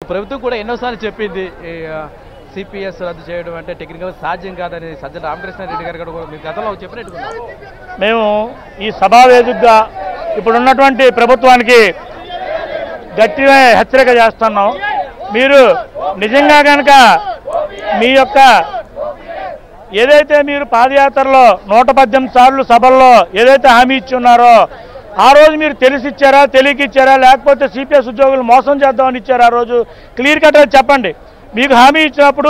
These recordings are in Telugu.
ప్రభుత్వం కూడా ఎన్నోసార్లు చెప్పింది సిపిఎస్ రద్దు చేయడం అంటే టెక్నికల్ సాధ్యం కాదని సజ్జల రామకృష్ణారెడ్డి గారు కూడా మీరు గతంలో చెప్పినట్టు మేము ఈ సభావేదికగా ఇప్పుడున్నటువంటి ప్రభుత్వానికి గట్టిగా హెచ్చరిక చేస్తున్నాం. మీరు నిజంగా కనుక మీ యొక్క ఏదైతే మీరు పాదయాత్రలో 118 సార్లు సభల్లో ఏదైతే హామీ ఇచ్చి ఉన్నారో ఆ రోజు మీరు తెలిసిచ్చారా, తెలియకిచ్చారా, లేకపోతే సిపిఎస్ ఉద్యోగులు మోసం చేద్దామని ఇచ్చారా? ఆ రోజు క్లియర్ కట్గా చెప్పండి. మీకు హామీ ఇచ్చినప్పుడు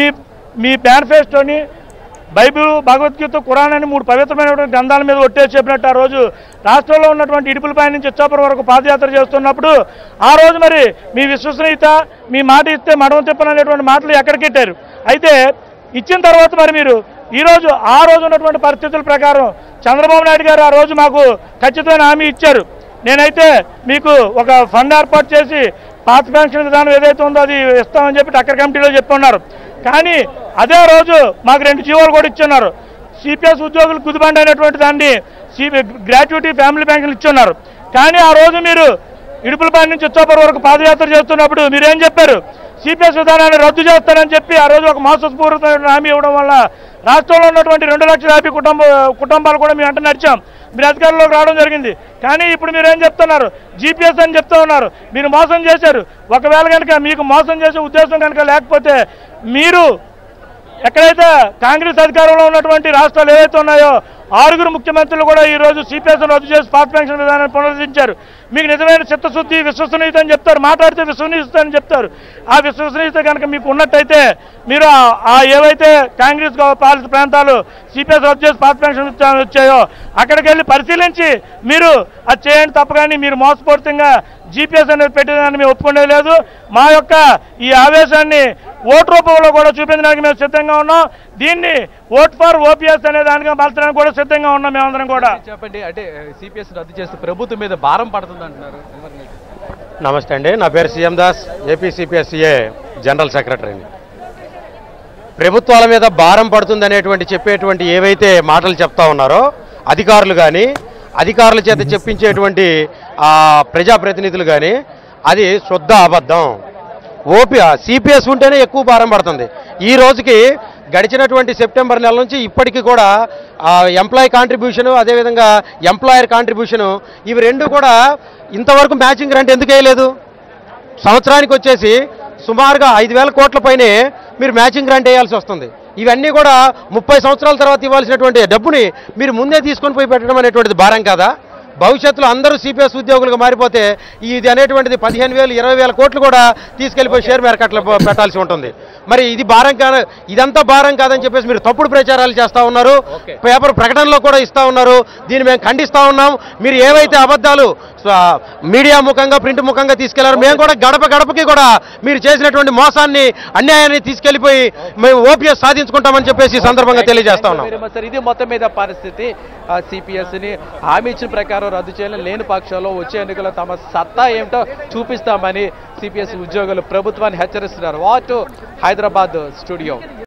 మీ మేనిఫెస్టోని బైబిల్, భగవద్గీత, ఖురాన్ అని 3 పవిత్రమైనటువంటి గ్రంథాల మీద ఒట్టేసి చెప్పినట్టు ఆ రోజు రాష్ట్రంలో ఉన్నటువంటి ఇడుపులపై నుంచి ఇచ్చాపురం వరకు పాదయాత్ర చేస్తున్నప్పుడు ఆ రోజు మరి మీ విశ్వసనీయత, మీ మాట ఇస్తే మడమ తిప్పననేటువంటి మాటలు ఎక్కడికెట్టారు? అయితే ఇచ్చిన తర్వాత మరి మీరు ఈరోజు ఆ రోజు ఉన్నటువంటి పరిస్థితుల ప్రకారం చంద్రబాబు నాయుడు గారు ఆ రోజు మాకు ఖచ్చితమైన హామీ ఇచ్చారు. నేనైతే మీకు ఒక ఫండ్ ఏర్పాటు చేసి పాత పెన్షన్ విధానం ఏదైతే ఉందో అది ఇస్తామని చెప్పి టక్కర్ కమిటీలో చెప్పున్నారు. కానీ అదే రోజు మాకు 2 జీవోలు కూడా ఇచ్చున్నారు. సిపిఎస్ ఉద్యోగులు కుదిబండి అయినటువంటి దాన్ని గ్రాట్యుటీ ఫ్యామిలీ పెన్షన్ ఇచ్చున్నారు. కానీ ఆ రోజు మీరు ఇడుపులపై నుంచి ఇచ్చాపురం వరకు పాదయాత్ర చేస్తున్నప్పుడు మీరేం చెప్పారు? సిపిఎస్ విధానాన్ని రద్దు చేస్తారని చెప్పి ఆ రోజు ఒక మోసపూరితమైన హామీ ఇవ్వడం వల్ల రాష్ట్రంలో ఉన్నటువంటి 2,50,000 కుటుంబాలు కూడా మేము అంట నడిచాం. మీరు అధికారంలోకి రావడం జరిగింది. కానీ ఇప్పుడు మీరు ఏం చెప్తున్నారు? జీపీఎస్ అని చెప్తూ ఉన్నారు. మీరు మోసం చేశారు. ఒకవేళ కనుక మీకు మోసం చేసే ఉద్దేశం కనుక లేకపోతే మీరు ఎక్కడైతే కాంగ్రెస్ అధికారంలో ఉన్నటువంటి రాష్ట్రాలు ఏవైతే ఉన్నాయో 6 ముఖ్యమంత్రులు కూడా ఈరోజు సిపిఎస్ రద్దు చేసి పాత పెన్షన్ విధానాన్ని పునరుద్ధరించారు. మీకు నిజమైన చిత్తశుద్ధి, విశ్వసనీయత అని చెప్తారు, మాట్లాడితే విశ్వసనీయత అని చెప్తారు. ఆ విశ్వసనీయత కనుక మీకు ఉన్నట్టయితే మీరు ఆ ఏవైతే కాంగ్రెస్ పాలిత ప్రాంతాలు సిపిఎస్ రద్దు చేసి పాత పెన్షన్ వచ్చాయో అక్కడికి వెళ్ళి పరిశీలించి మీరు అది చేయండి. తప్ప కానీ మీరు మోసపూరితంగా జీపీఎస్ అనేది పెట్టేదాన్ని మేము ఒప్పుకునేది లేదు. మా యొక్క ఈ ఆవేశాన్ని ఓటు రూపంలో కూడా చూపించడానికి మేము సిద్ధంగా ఉన్నాం. దీన్ని ఓట్ ఫర్ ఓపీఎస్ అనే దానిగా మార్చడానికి కూడా సిద్ధంగా ఉన్నాం మేమందరం కూడా. చెప్పండి, అంటే సిపిఎస్ రద్దు చేస్తే ప్రభుత్వం మీద భారం పడుతుంది అంటున్నారు. నమస్తే అండి, నా పేరు CM Das, AP CPSCA general సెక్రటరీని. ప్రభుత్వాల మీద భారం పడుతుంది అనేటువంటి చెప్పేటువంటి ఏవైతే మాటలు చెప్తా ఉన్నారో అధికారులు కానీ అధికారుల చేత చెప్పించేటువంటి ప్రజాప్రతినిధులు కానీ అది శుద్ధ అబద్ధం. సిపిఎస్ ఉంటేనే ఎక్కువ భారం పడుతుంది. ఈ రోజుకి గడిచినటువంటి సెప్టెంబర్ నెల నుంచి ఇప్పటికీ కూడా ఎంప్లాయీ కాంట్రిబ్యూషను, అదేవిధంగా ఎంప్లాయర్ కాంట్రిబ్యూషను, ఇవి 2 కూడా ఇంతవరకు మ్యాచింగ్ గ్రాంట్ ఎందుకు వేయలేదు? సంవత్సరానికి వచ్చేసి సుమారుగా 5,000 కోట్ల పైనే మీరు మ్యాచింగ్ గ్రాంట్ వేయాల్సి వస్తుంది. ఇవన్నీ కూడా 30 సంవత్సరాల తర్వాత ఇవ్వాల్సినటువంటి డబ్బుని మీరు ముందే తీసుకొని పోయి పెట్టడం అనేటువంటిది భారం కాదా? భవిష్యత్తులో అందరూ సిపిఎస్ ఉద్యోగులుగా మారిపోతే ఇది అనేటువంటిది 15,000, 20,000 కోట్లు కూడా తీసుకెళ్లిపోయి షేర్ మార్కెట్లో పెట్టాల్సి ఉంటుంది. మరి ఇది భారం కాదు, ఇదంతా భారం కాదని చెప్పేసి మీరు తప్పుడు ప్రచారాలు చేస్తూ ఉన్నారు. పేపర్ ప్రకటనలో కూడా ఇస్తూ ఉన్నారు. దీన్ని మేము ఖండిస్తూ ఉన్నాం. మీరు ఏవైతే అబద్ధాలు మీడియా ముఖంగా, ప్రింట్ ముఖంగా తీసుకెళ్లారు, మేము కూడా గడప గడపకి కూడా మీరు చేసినటువంటి మోసాన్ని, అన్యాయాన్ని తీసుకెళ్లిపోయి మేము ఓపీఎస్ సాధించుకుంటామని చెప్పేసి సందర్భంగా తెలియజేస్తా ఉన్నాం. ఇది మొత్తం మీద పరిస్థితి. సిపిఎస్ని హామీ ఇచ్చిన ప్రకారం రద్దు చేయడం లేని పక్షంలో వచ్చే ఎన్నికల్లో తమ సత్తా ఏమిటో చూపిస్తామని సిపిఎస్ ఉద్యోగులు ప్రభుత్వాన్ని హెచ్చరిస్తున్నారు. వాట్ హైదరాబాద్ స్టూడియో.